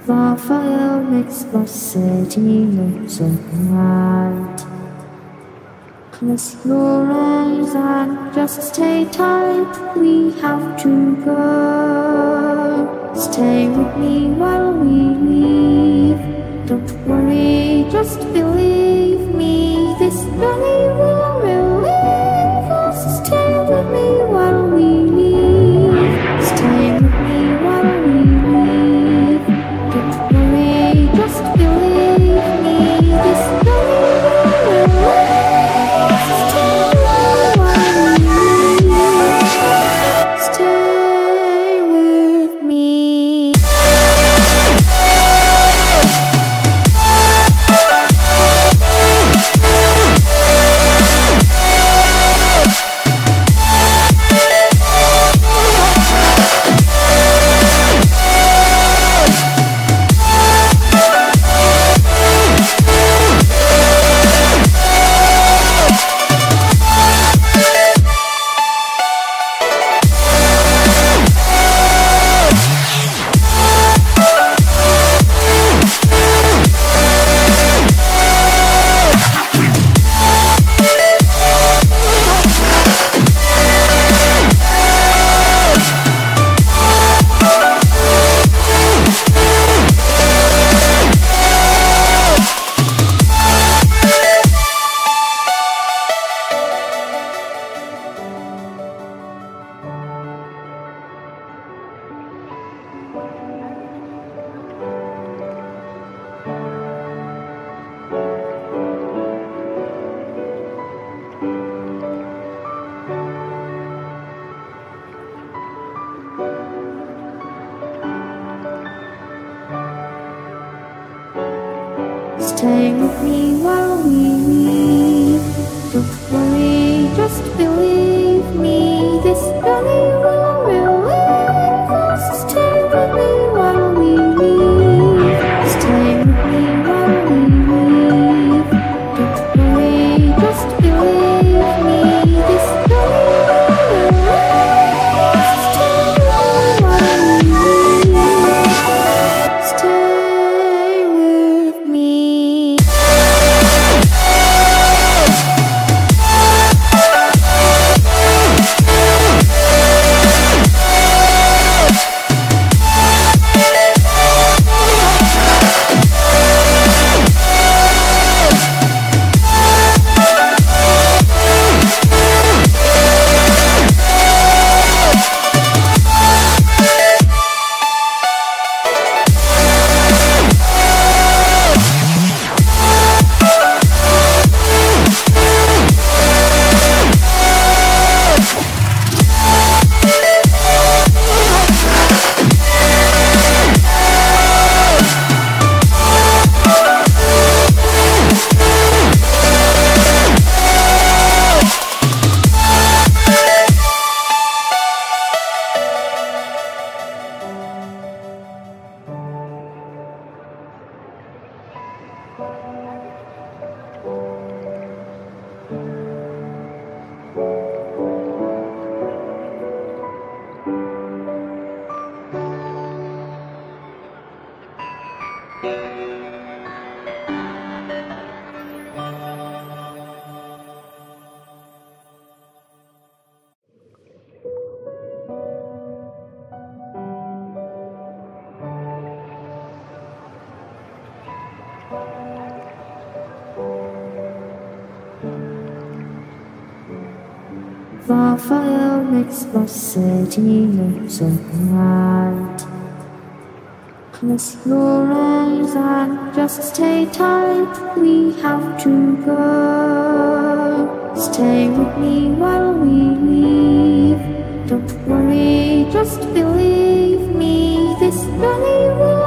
The fire makes the city look so bright. Close your eyes and just stay tight. We have to go. Stay with me while we leave. Don't worry, just believe me. This journey will relieve us. Stay with me while we leave. Stay with me while we leave. Don't worry, just believe me. This journey will relieve us. Stay with me while we leave. Stay with me. Stay with me while we leave. Don't worry, just believe me. This journey will relieve us. Stay with me while we leave. Stay with me while we leave. Don't worry, just believe me. This journey will relieve us. Stay with me while we leave. Stay with me. The fire makes the city look so bright. Close your eyes and just stay tight. We have to go. Stay with me while we leave. Don't worry, just believe me. This journey will